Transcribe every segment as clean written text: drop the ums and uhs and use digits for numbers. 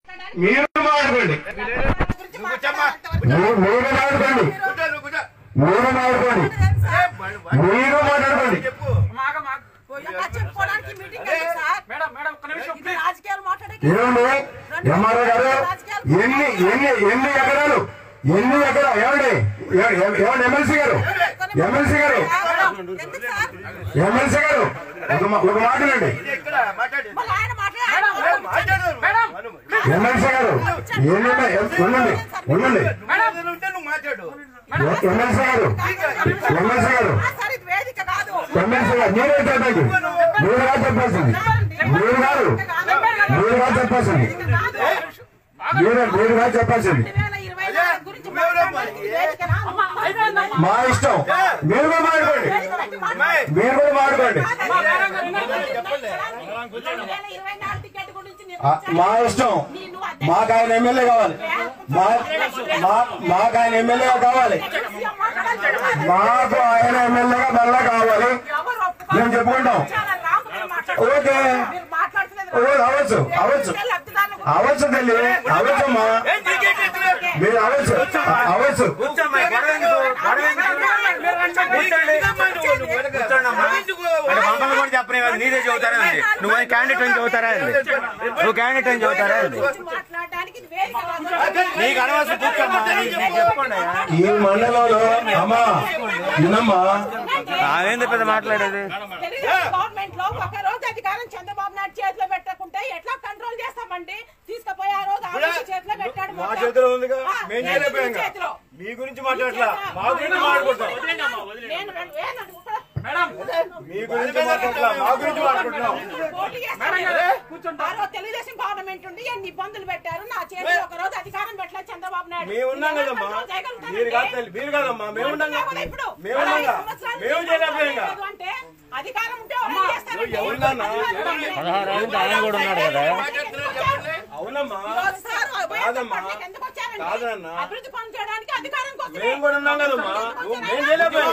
మీరు మాట్లాడండి, మీరు మాట్లాడుకోండి, మీరు మాట్లాడుకోండి, మీరు మాట్లాడుకోండి. ఏమండి ఎంఆర్ఓ గారు, ఎన్ని ఎకరాలు ఏమండి ఎమ్మెల్సీ గారు ఒక మాట్లాడండి. ఎమ్మెల్సీ గారు ఉండండి ఎమ్మెల్సీ గారు మీరే చెప్పండి, మీరుగా చెప్పాల్సింది మీరుగా చెప్పాల్సింది మా ఇష్టం. మీరు కూడా మాట్లాడుకోండి, మా ఇష్టం. మాకు ఆయన ఎమ్మెల్యే కావాలి, మాకు ఆయన ఎమ్మెల్యేగా కావాలి, మాకు ఆయన ఎమ్మెల్యేగా మళ్ళా కావాలి. మేము చెప్పుకుంటాం. ఓకే అవచ్చు తల్లి, అవచ్చమ్మా, మీరు అవచ్చు. మమ్మల్ని కూడా చెప్పనే నీదే చదువుతారా, నువ్వు క్యాండిడేట్ అని చదువుతారా, నువ్వు క్యాండిడేట్ అని చదువుతారా, నీకు అనవసరం కూర్చోమ్మా. ఈ మండలంలో అమ్మా వినమ్మా, అదేంది పెద్ద మాట్లాడేది. గవర్నమెంట్ లో ఒక రోజు అధికారం చంద్రబాబు నాయుడు చేతిలో పెట్టకుంటే ఎట్లా కంట్రోల్ చేస్తామండి? తీసుకుపోయి ఆ రోజు చేతిలో పెట్టాడు. మా చేతిలో ఉందిగా, మేము చేయలేకపోయాం. మీ గురించి మాట్లాడట్లా, మా గురించి మాట్లాడుకుంటాం. మీ గురించి మాట్లాడట్లా, మా గురించి మాట్లాడుకుంటున్నాం. తెలుగుదేశం గవర్నమెంట్ ఉండి ఎన్ని ఇబ్బందులు పెట్టారు. నా చేతిలో ఒక రోజు అధికారం పెట్టలేదు చంద్రబాబు నాయుడు. మేము ఉన్నాం కదమ్మా, మీరు కాదమ్మా, మేము ఉన్నాం, మేము చేయలేకపోయాం. అంటే అధికారం ఉంటే ఎవరున్నా ఆయన కూడా ఉన్నాడు కదా. అవునమ్మా, కాదన్నా, అభివృద్ధి పనులు చేయడానికి అధికారం కోసం మేము కూడా ఉన్నాం కదమ్మా, మేము చేయలేకపోయాం.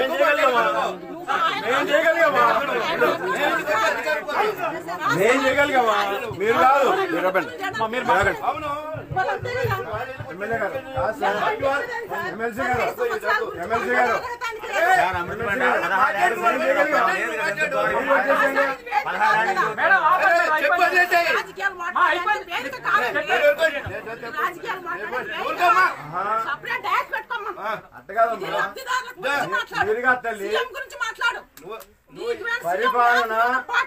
నేను చేయగలిగామా, మీరు కాదు. ఎమ్మెల్యే గారు, ఎమ్మెల్సీ గారు, అట్ట కాదమ్మా, మీరు కాదు తల్లి. పరిపాలనలో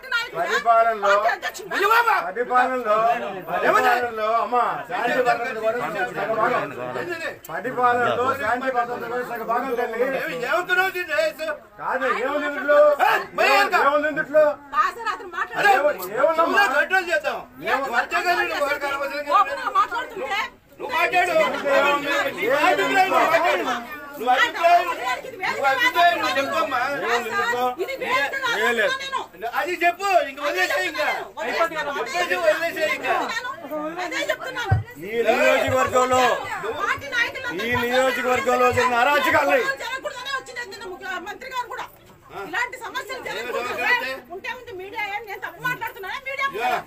అమ్మా శాంతి భద్రత కూడా పరిపాలనలో శాంతి భద్రత కూడా సగ భాగం తల్లి. కాదు, ఏముంది ఇంట్లో, అది చెప్పు. ఈ నియోజకవర్గంలో జరిగిన అరాచకాలు మంత్రి గారు కూడా ఇలాంటి సమస్యలు ఉంటే మీడియా ఏం నేను తప్పు మాట్లాడుతున్నానా? మీడియా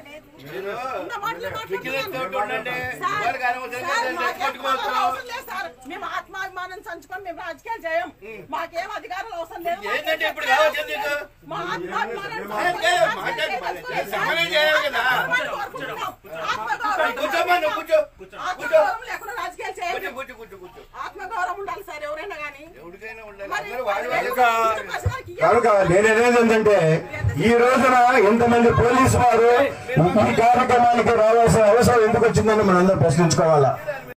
మేము ఆత్మాభిమానం సంచుకొని మేము రాజకీయాలు చేయం. మాకేం అధికారాలు అవసరం లేదు. మా ఆత్మాభిమానం లేకుండా రాజకీయాలు చేయం. ఆత్మగౌరవం ఉండాలి సార్, ఎవరైనా కానీ. కనుక నేనేది ఏంటంటే, ఈ రోజున ఇంతమంది పోలీసు వారు ఈ కార్యక్రమానికి రావాల్సిన అవసరం ఎందుకు వచ్చిందని మనందరూ ప్రశ్నించుకోవాలా.